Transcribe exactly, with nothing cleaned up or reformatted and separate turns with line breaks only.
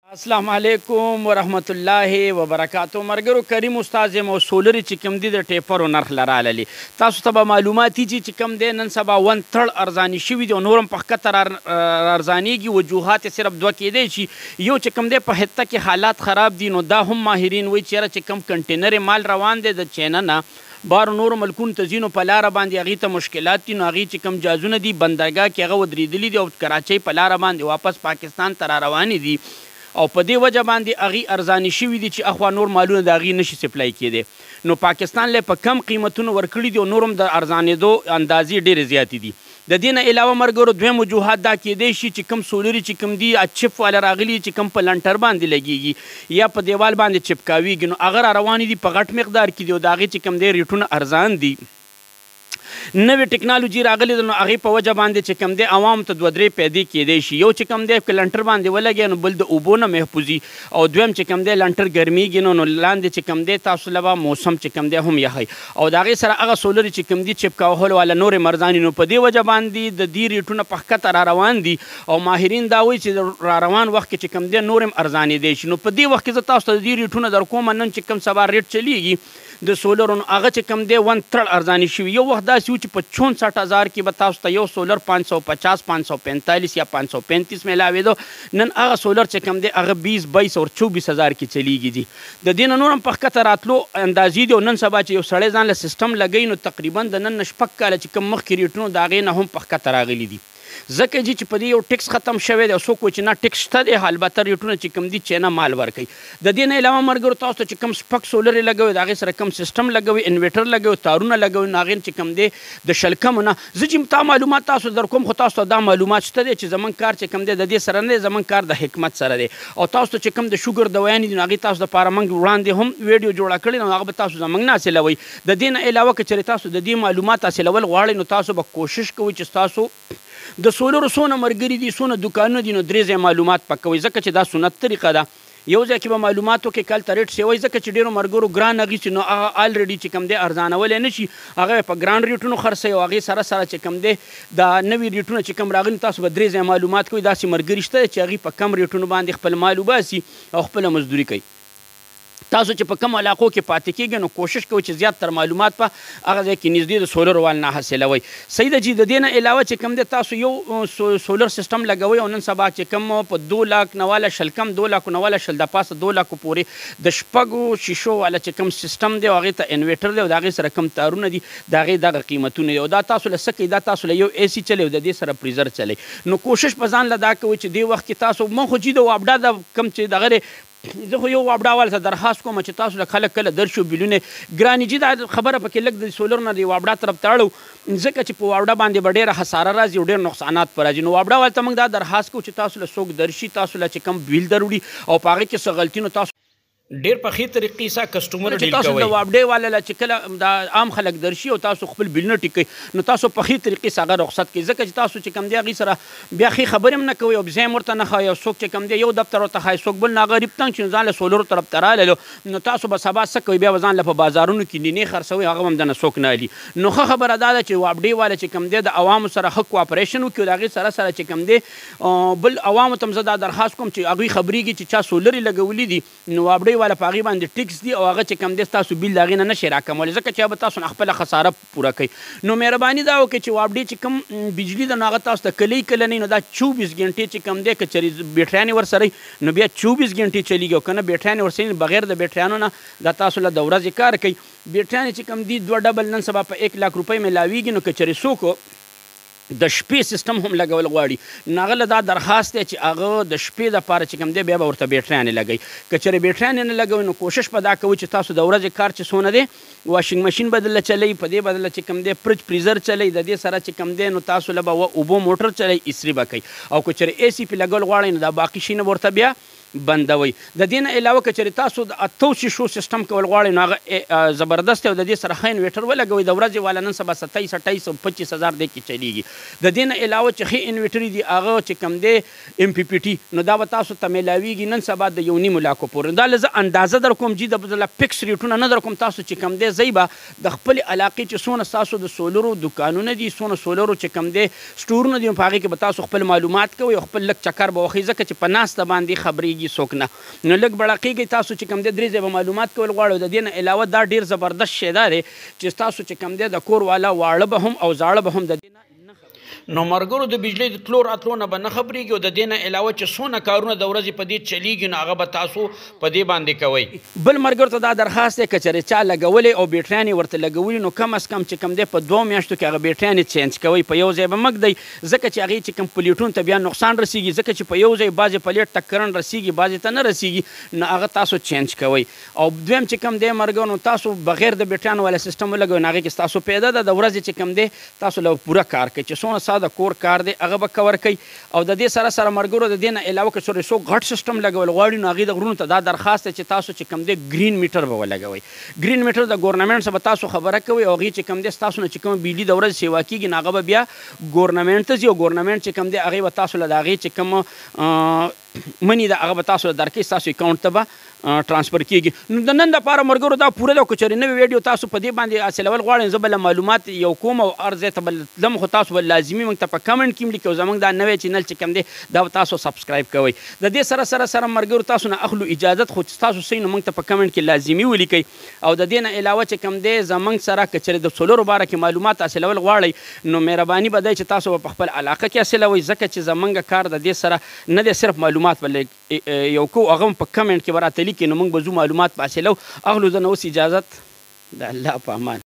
السلام علیکم ورحمت الله وبرکاتو. مرګرو کریم استاد یم او سولري چې کوم دي د ټیپرو نرخ لرالی تاسو ته به معلومات چې کوم دی نن سبا ون تړ ارزاني شوي دي او نورم په ښکته ارزانیږي. وجوهات صرف دوه کیدی شي. یو چې کوم دی په حته کې حالات خراب دي نو دا هم ماهرین وایي چې چې کوم کنټینر مال روان دی د چینا نه بار نور ملکونو ته ځینو په لاره باندې هغې ته مشکلات دي نو هغې چې کوم جازونه دي بندرګاه کې هغه ودرېدلي دي او کراچۍ په لاره باندې واپس پاکستان ته را روانې دي او په دې وجه باندې هغې ارزاني شوي دي چې اخوا نور مالونه د هغې نشي سپلای کېدی نو پاکستان له په کم قیمتونو ورکړي دي او نور هم د ارزانېدو اندازې ډېرې زیاتې دي. د دې نه علاوه مرګرو دویم وجوهات دا کېدی شي چې کوم سولري چې کوم دي چپ والا راغلي چې کوم په لنټر باندې لګېږي یا په دیوال باندې چپکاویږي نو هغه را روانې دي په غټ مقدار کې دي او د هغې چې کوم دی ریټونه ارزان دي. نوې ټکنالوژي راغلې ده نو هغې په وجه باندې چې کوم دی عوامو ته دوه درې پیدې کېدی شي. یو چې کوم دی که لنټر باندې ولګي نو بل د اوبو نه محفوظي او دویم چې کوم دی لنټر ګرمیږي نو نو لاندې چې کوم دی تاسو له به موسم چې کوم دی هم یخی او د هغې سره هغه سولري چې کوم دي چپکا وهلو والا نورې مرزانې نو په دې وجه باندې د دې ریټونه په ښکته را روان دي او ماهرین دا وایي چې را روان وخت کې چې کوم دی نور هم ارزانېدی شي. نو په دې وخت کې زه تاسو ته د دې ریټونه در کومه نن چې کوم سبا ریټ چلیږي د سولر نو هغه چې کوم دی ون تړ ارزاني شوي. یو وخت داسې و چې په چونسઠ هزار کې به تاسو ته یو سولر پانچ سو پچاس پانچ سو پینتالیس یا پانچ سو پینتیس میلاوېدو نن هغه سولر چې کوم دی هغه بیس بایس او چوبیس هزار کې چلیږي دي. د دې نه نور هم په ښکته راتلو اندازې دي او نن سبا چې یو سړی ځان له سیسټم لګوي نو تقریبا د نن نه شپږ کاله چې کوم مخکې ریټونو د هغې نه هم په ښکته راغلي دي. ځکه چې په دې یو ټکس ختم شوی دی او څوک وایي چې نه ټکس شته دی البته ریټونه چې کوم دي چینا مال ورکوي. د دې نه علاوه مرګرو تاسو ته چې کوم سپک سولر یې لګوي د هغې سره کوم سیسټم لګوي انویټر لګوي تارونه لګوي نو هغې چې کوم دی د شل کمو نه زه چې تا معلومات تاسو در کوم خو تاسو ته دا معلومات شته دی چې زموږ کار چې کوم دی د دې سره نه دی زموږ کار د حکمت سره دی او تاسو ته چې کوم د شوګر دوایانې دي نو هغې تاسو دپاره موږ وړاندې هم ویډیو جوړه کړې نو هغه به تاسو زموږ نه حاصلوئ. د دې نه علاوه که چېرې تاسو د دې معلومات حاصلول غواړئ نو تاسو به کوشش کوئ چې تاسو د سولرو څونه ملګري دي څونه دوکانونه دي نو درې ځای معلومات پکوئ ځکه چې دا سنت طریقه ده. یو ځای کې به معلومات وکړئ کلته ریټ سیوئ ځکه چې ډېرو ملګرو ګران اخیستي نو هغه الریډي چې کوم دی ارزانولی نه شي هغه په ګران ریټونو خرڅوي او هغې سره سره چې کوم دی دا نوي ریټونه چې کوم راغلي تاسو به درې ځای معلومات کوئ. داسې ملګري شته چې هغې په کم ریټونو باندې خپل مال وباسي او خپله مزدوري کوي. تاسو چې په کوم علاقو کې پاتې کېږئ نو کوشش کوئ چې زیاتتر معلومات په هغه ځای کې نږدې د سولر وال نه حاصلوئ. صحیح ده جي. د دې نه علاوه چې کوم دی تاسو یو سولر سیسټم لګوئ او نن سبا چې کوم په دو لاک نه والا شل کم دو لاکو نه والا شل د پاسه دو لاکو پورې د شپږو شیشو والا چې کوم سیسټم دی او هغې ته انویټر دی او د هغې سره کوم تارونه دي د هغې دغه قیمتونه دي او دا تاسو له څه کوي دا تاسو له یو اے سي چلی او د دې سره پریزر چلی نو کوشش په ځان له دا کوئ چې دې وخت کې تاسو من خو چې د وابډا د کوم چې دغه زه خو یو وابډا والا ته درخواست کوم چې تاسو له خلک کله درشو بیلونه ګرانې جي دا خبره پکې لږ د سولر نه د وابډا طرف ته اړو ځکه چې په وابډا باندې به ډېره خساره راځي او ډېر نقصانات به راځي نو وابډا والا ته موږ دا درخواست کوو چې تاسو له څوک درشي تاسو له چې کوم بیل دروړي او په هغې کې څه غلطي نو تاسو ډېر په ښې طریقې سره کسټمر ډیل کوئ. تاسو د وابډې والا له چې کله د عام خلک درشي او تاسو خپل بیلونه ټیک کوئ نو تاسو په ښې طریقې سره هغه رخصت کوئ ځکه چې تاسو چې کوم دی هغې سره بیا ښې خبرې هم نه کوئ او بزایم ورته نه ښایي او څوک چې کوم دی یو دفتر ورته ښایي څوک بل نه هغه ریبتنګ چې ځان له سولرو طرف ته راللو نو تاسو به سبا څه کوئ بیا به ځان له په بازارونو کې نینې خرڅوئ هغه هم دنه څوک نه الي. نو ښه خبره دا ده چې وابډې والا چې کوم دی د عوامو سره ښه کوآپریشن وکړي او د هغې سره سره چې کوم دی بل عوامو ته هم زه دا درخواست کوم چې هغوی خبرېږي چې چا سولرې لګولي دي نو وابډې والا په هغې باندې ټیکس دي او هغه چې کوم دی تاسو بیل د هغې نه نشئ راکمولی ځکه چې به تاسو نه خپله خساره پوره کوي. نو مهرباني دا وکړئ چې وابډې چې کوم بجلي ده نو هغه تاسو ته کلی کله نه نو دا چوبیس ګنټې چې کوم دی که چېرې بیټریانې ورسره نو بیا چوبیس ګنټې چلیږي او که نه بیټریانې ورسره بغیر د بیټریانو نه دا تاسو له د ورځې کار کوي. بیټریانې چې کوم دي دوه ډبل نن سبا په ایک لاک روپۍ میلاویږي نو که چېرې څوک د شپې سیسټم هم لګول غواړي نو هغه له دا درخواست دی چې هغه د شپې دپاره چې کوم دی بیا به ورته بیټریانې لګوي. که چېرې بیټریانې نه لګوي نو کوشش په دا کوئ چې تاسو د ورځې کار چې څونه دی واشنګ مشین بدله چلی په دې بدله چې کوم دی فرج فریزر چلی د دې سره چې کوم دی نو تاسو له به اوبو موټر چلی استري به کوي او که چېرې اے سی پې لګول غواړئ نو دا باقي شي نه ورته بیا بندوي. د دې نه علاوه که چېرې تاسو د اتو شیشو سیسټم کول غواړئ نو هغه زبردست دی او د دې سره ښه انویټر ولګوئ د ورځې والا نن سبا ستایس اټایس او پچیس هزار دی کې چلیږي. د دې نه علاوه چې ښې انویټري دي هغه چې کوم دی ایم پی پی ټي نو دا به تاسو ته میلاویږي نن سبا د یو نیمو لاکو پورې. دا له زه اندازه در کوم جي د فکس ریټونه نه در کوم تاسو چې کوم دی ځئ به د خپلې علاقې چې څونه ستاسو د سولرو دوکانونه دي څونه سولرو چې کوم دی سټورونه دي په هغې کې به تاسو خپل معلومات کوئ او خپل لږ چکر به وښئ ځکه چې په ناسته باندې خبرېږي کېږي څوک نه. نو لږ بړقېږئ تاسو چې کوم دی درې ځایه به معلومات کول غواړئ. د دې نه علاوه دا ډېر زبردست شی دا دی چې تاسو چې کوم دی د کور والا واړه به هم او زاړه به هم د دې نه نو مرګرو د بجلی د تلو راتلو نه به نه خبرېږي او د دې نه علاوه چې څونه کارونه د ورځې په دې چلیږي نو هغه به تاسو په دې باندې کوئ. بل مرګرو ته دا درخواست دی که چېرې چا لګولې او بیټریانې ورته لګولي نو کم از کم چې کوم دی په دوو میاشتو کې هغه بیټریانې چینج کوئ. په یو ځای به مه ږدئ ځکه چې هغې چې کوم پلیټونو ته بیا نقصان رسېږي ځکه چې په یو ځای بعضې پلیټ ته کرنټ رسېږي بعضې ته نه رسېږي نو هغه تاسو چینج کوئ. او دویم چې کوم دی مرګرو نو تاسو بغیر د بیټریانو والا سیسټم ولګوئ نو هغې کې ستاسو پیدا ده د ورځې چې کوم دی تاسو له پوره کار کوئ چې څومره ساده کور کار دی هغه به کور کوي. او د دې سره سره مرګرو د دې نه علاوه که څوک څوک غټ سیسټم لګول غواړي نو هغې د غرونو ته دا درخواست دی چې تاسو چې کوم دی ګرین میټر به ولګوئ. ګرین میټر د ګورنمنټ څخه به تاسو خبره کوئ او هغې چې کوم دی ستاسو نه چې کومه بجلي د ورځې سیوا کېږي نو هغه به بیا ګورنمنټ ته ځي او ګورنمنټ چې کوم دی هغې به تاسو له د هغې چې کوم منی ده هغه به تاسو له درکوي ستاسو اکاونټ ته به ترانسفر کېږي. نو د نن دپاره مرګرو دا پوره ده. که چېرې نوې ویډیو تاسو په دې باندې حاصلول غواړئ زه به له معلومات یو کوم او هر ځای ته به تلم خو تاسو به لازمي موږ ته په کمنټ کې لیکئ او زموږ دا نوی چینل چې کوم دی دا به تاسو سبسکرایب کوئ. د دې سره سره سره مرګرو تاسو نه اخلو اجازت خو چې تاسو صحیح نو موږ ته په کمنټ کې لازمي ولیکئ. او د دې نه علاوه چې کوم دی زموږ سره که چېرې د سولرو باره کې معلومات حاصلول غواړئ نو مهرباني به دی چې تاسو به په خپل علاقه کې حاصلوئ ځکه چې زموږ کار د دې سره نه دی صرف معلومات به یو کو هغه هم په کمنټ کې به راته لیکي نو موږ به ځو معلومات به حاصلو. اخلو زه نه اوس اجازت د الله په امان.